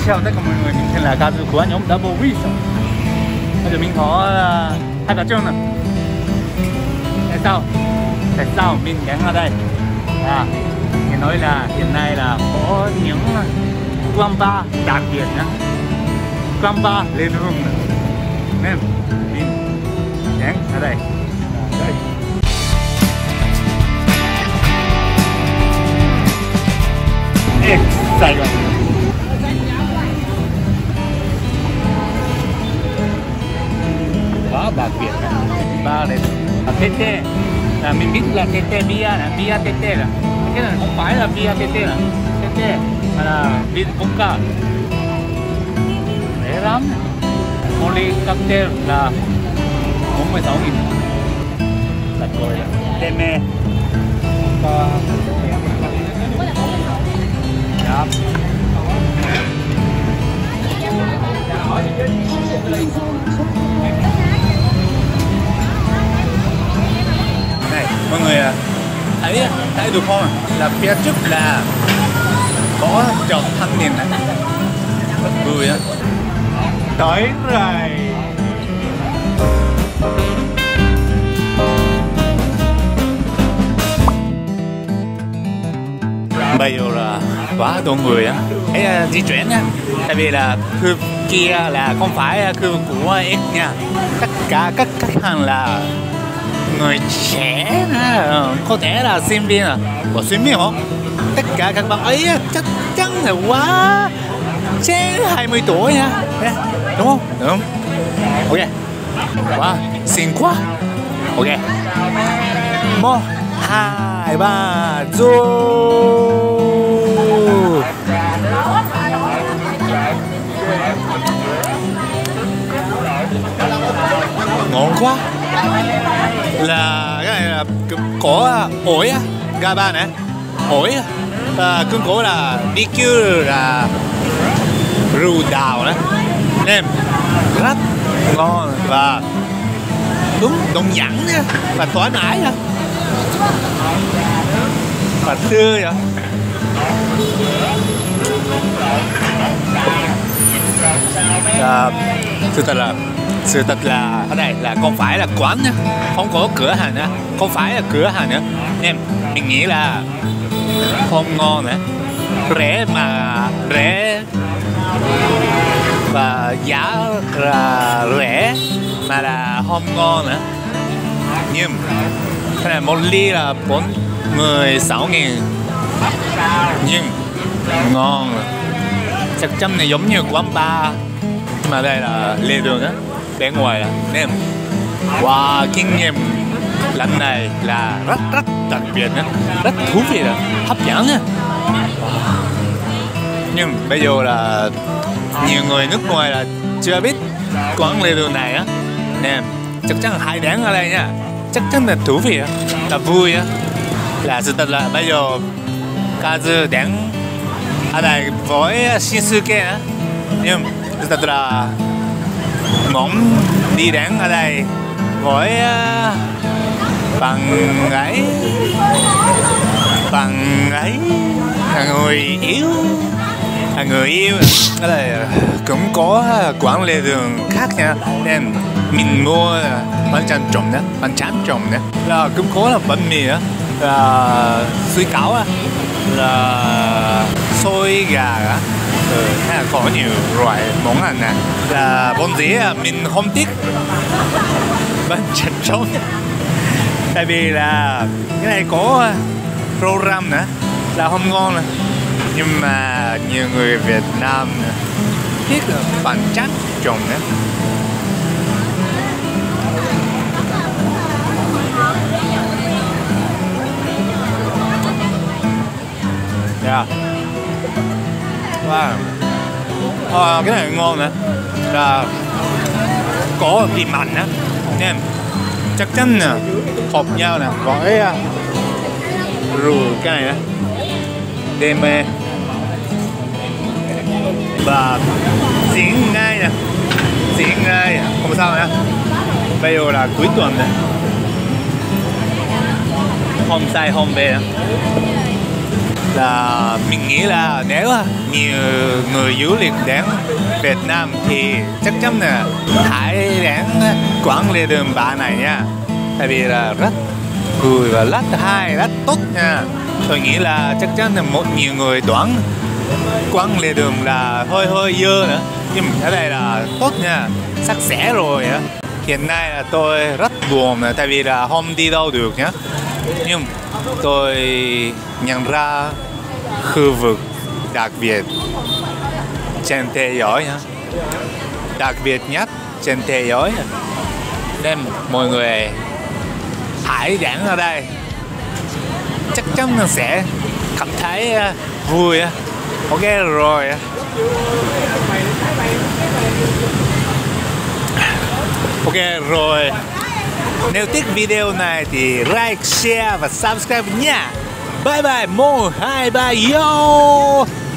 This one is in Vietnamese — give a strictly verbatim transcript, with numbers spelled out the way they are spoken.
chào tất cả mọi người, mình tên là Kazu của nhóm Double Wheels. Bây giờ mình có uh, hai bà Trương này. Tại sao? Tại sao mình đến ở đây? À, nghe nói là hiện nay là có những quán bar đặc biệt nhá. Quán bar lên đường nên mình đến ở đây. Đây. Excited. Quá đặc biệt ba này tê là mình biết là tê bia là bia tê là cái này không phải là bia tê là tê mà là bia vodka rẻ lắm. Only cocktail là bốn mươi sáu nghìn. Đặt rồi tê mê và yep. Này mọi người thấy thấy được không, là phía trước là có chợ thanh niên này rất vui á. Tới rồi. Bây giờ là quá đông người á, hãy uh, di chuyển nha. Tại vì là khu kia là không phải khu của X nha. Tất cả các khách hàng là người trẻ, có thể là sinh viên à, có sinh viên không? Tất cả các bạn ấy chắc chắn là quá trên hai mươi tuổi nha, đúng không? Đúng không? Ok, quá xinh quá. Ok, một hai ba vô. Ngon quá. Là cái này là có ổi á, ga ba này, ổi và cơm cổ là bê quy là rượu đào đó, nên rất ngon và đúng đồng nhẵn nha, và thoải mái nha, và tươi vậy. À, sự thật là sự thật là ở đây là không phải là quán nhá, không có cửa hàng nữa, không phải là cửa hàng nữa, nên mình nghĩ là không ngon nữa, rẻ mà rẻ và giá là rẻ mà là không ngon nữa. Nhưng cái này một ly là bốn mươi sáu nghìn nhưng ngon, chắc chắn là giống như quán bar mà đây là lề đường á, bên ngoài là nên wow, kinh nghiệm lần này là rất rất đặc biệt nữa, rất thú vị, là hấp dẫn nha. Nhưng bây giờ là nhiều người nước ngoài là chưa biết quán lề đường này á, nên chắc chắn là hãy đến ở đây nha, chắc chắn là thú vị, là vui á. Là sự thật là bây giờ Kazu đến ở đây với Shinsuke á, nhưng sự thật là muốn đi đến ở đây với bằng ấy bằng ấy là người yêu là người yêu ở đây cũng có quán lề đường khác nha, nên mình mua bánh tráng trộn đó, bánh tráng trộn đó, là cũng có là bánh mì á, là suy cáo á, là xôi gà á. Ừ, hay là có nhiều loại món ăn nè, là vốn dĩ mình không thích bánh tráng trộn, tại vì là cái này có program nữa là không ngon nữa. Nhưng mà nhiều người Việt Nam thích bánh tráng trộn nữa. Yeah. Wow. À, cái này ngon nữa, là có vị mặn á, nên chắc chắn là hợp nhau nè với rượu cái này đó, đê mê và diễn ngay nè, diễn ngay không sao nha. Bây giờ là cuối tuần đấy, hôm nay hôm về là mình nghĩ là nếu nhiều người du lịch đến Việt Nam thì chắc chắn là hãy đến quán lề đường Ba này nha. Tại vì là rất vui và rất hay, rất tốt nha. Tôi nghĩ là chắc chắn là một nhiều người đoán quán lề đường là hơi hơi dơ nữa, nhưng mà cái này là tốt nha, sạch sẽ rồi á. Hiện nay là tôi rất buồn tại vì là không đi đâu được nhá. Nhưng tôi nhận ra khu vực đặc biệt trên thế giới nhá, đặc biệt nhất trên thế giới, nên mọi người hãy đến ở đây, chắc chắn là sẽ cảm thấy vui. Ok rồi. Ok rồi. Nếu thích video này thì like, share và subscribe nha. Bye bye. Một, hai, ba, yo.